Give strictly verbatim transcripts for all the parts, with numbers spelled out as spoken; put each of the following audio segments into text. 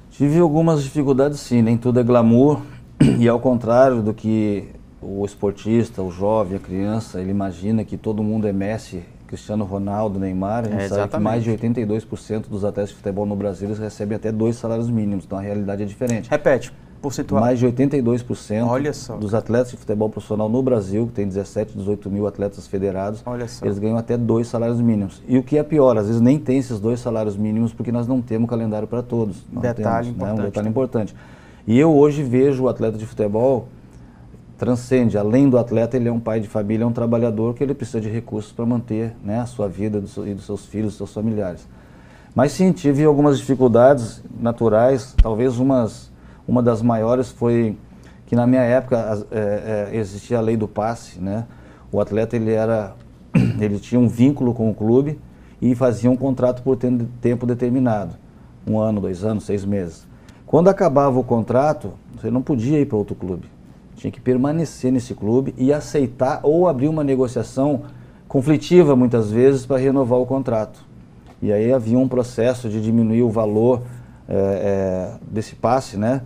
Tive algumas dificuldades sim, nem tudo é glamour, e ao contrário do que o esportista, o jovem, a criança, ele imagina que todo mundo é Messi, Cristiano Ronaldo, Neymar, a gente É, sabe que mais de exatamente. oitenta e dois por cento dos atletas de futebol no Brasil eles recebem até dois salários mínimos, então a realidade é diferente. Repete, percentual. Mais de oitenta e dois por cento Olha só, dos cara. atletas de futebol profissional no Brasil, que tem dezessete, dezoito mil atletas federados, Olha só. eles ganham até dois salários mínimos. E o que é pior, às vezes nem tem esses dois salários mínimos porque nós não temos calendário para todos. Não Detalhe temos, né? importante. Um detalhe importante. E eu hoje vejo o atleta de futebol transcende, além do atleta, ele é um pai de família, é um trabalhador que ele precisa de recursos para manter, né, a sua vida do seu, e dos seus filhos, dos seus familiares. Mas sim, tive algumas dificuldades naturais, talvez umas, uma das maiores foi que na minha época as, é, é, existia a lei do passe, né? O atleta ele, era, ele tinha um vínculo com o clube e fazia um contrato por tempo determinado, um ano, dois anos, seis meses. Quando acabava o contrato, você não podia ir para outro clube. Tinha que permanecer nesse clube e aceitar ou abrir uma negociação conflitiva, muitas vezes, para renovar o contrato. E aí havia um processo de diminuir o valor é, é, desse passe, né?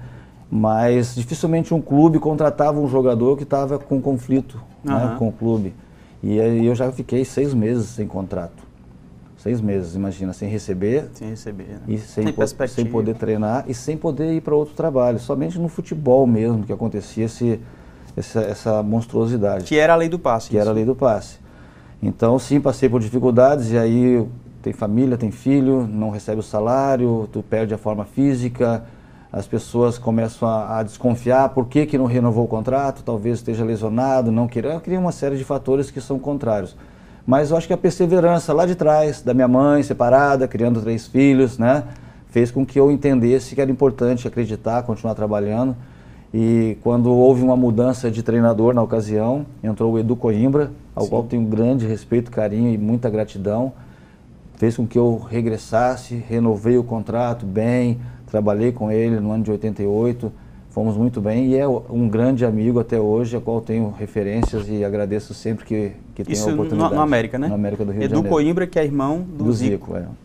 Mas dificilmente um clube contratava um jogador que estava com conflito, uhum, né, com o clube. E aí eu já fiquei seis meses sem contrato. Seis meses, imagina, sem receber. Sem receber, né? E sem, sem, po sem poder treinar e sem poder ir para outro trabalho. Somente no futebol mesmo que acontecia esse, essa, essa monstruosidade. Que era a lei do passe. Que isso. era a lei do passe. Então, sim, passei por dificuldades e aí tem família, tem filho, não recebe o salário, tu perde a forma física, as pessoas começam a, a desconfiar por que, que não renovou o contrato, talvez esteja lesionado, não queira. Cria uma série de fatores que são contrários. Mas eu acho que a perseverança lá de trás, da minha mãe separada, criando três filhos, né, fez com que eu entendesse que era importante acreditar, continuar trabalhando. E quando houve uma mudança de treinador na ocasião, entrou o Edu Coimbra, ao Sim. qual tenho grande respeito, carinho e muita gratidão. Fez com que eu regressasse, renovei o contrato bem, trabalhei com ele no ano de oitenta e oito, fomos muito bem e é um grande amigo até hoje, a qual tenho referências e agradeço sempre que, que tenho a oportunidade. Isso no América, né? No América do Rio Edu de Janeiro. Coimbra, que é irmão do, do Zico. Zico é.